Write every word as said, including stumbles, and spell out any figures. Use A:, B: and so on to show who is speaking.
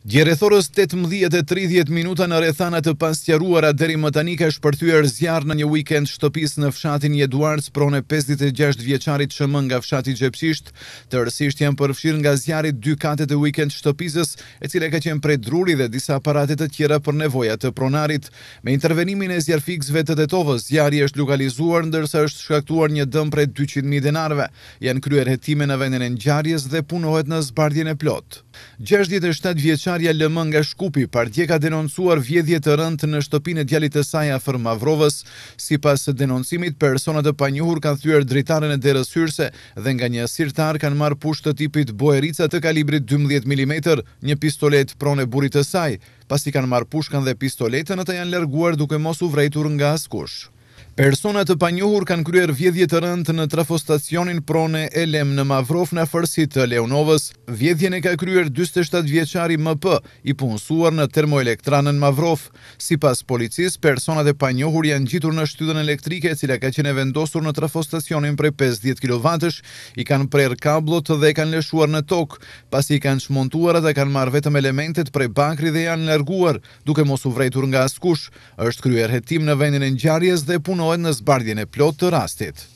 A: Gjerreth orës tetëmbëdhjetë e tridhjetë minuta në rrethana të pasqaruara deri më tani ka shpërthyer zjarr në një weekend shtëpisë në fshatin Eduards, pronë pesëdhjetë e gjashtë vjeçarit Sh M nga fshati Xhepshisht. Tërësisht janë përfshirë nga zjarri dy katet e weekend shtëpisës, e cila ka qenë prej druri dhe disa aparate të tjera për nevojat të pronarit. Me intervenimin e zjarrfiksëve të Tetovës, zjarri është lokalizuar ndërsa është shkaktuar një dëm prej dyqind mijë denarëve. Janë kryer hetime në vendin e ngjarjes dhe punohet në zbardhjen e plot. gjashtëdhjetë e shtatë vjeçarja L M nga Shkupi pardje ka denoncuar vjedhje të rëndë në shtëpinë e djalit të saj afër Mavrovës. Sipas denoncimit, persona të panjohur kanë thyer dritaren e derës hyrëse dhe nga një sirtar kanë marrë pushtë të tipit Boerica të kalibrit dymbëdhjetë milimetra, një pistolet pronë e burrit të saj. Pasi kanë marrë pushkën dhe pistoletën, ata janë larguar duke mos u vretur nga askush. Persona të panjohur kanë kryer vjedhje të rëndë në trafostacionin pronë e Elem në Mavrov në afërsi të Leonovës. Vjedhjen e ka kryer dyzet e shtatë vjeçari M P, i punësuar në termoelektranën Mavrov. Sipas policisë, personat e panjohur janë gjitur në shtyllën elektrike, e cila ka qenë vendosur në trafostacionin prej pesëdhjetë kilovatësh, i kanë prerë kablot dhe e kanë lëshuar në tokë. Pasi i kanë çmontuar, ata kanë marrë vetëm elementet prej bakri dhe janë larguar, duke mos u vretur nga askush. Është kryer hetim në vendin e ngjarjes dhe punohet në zbardhjen e plotë të rastit.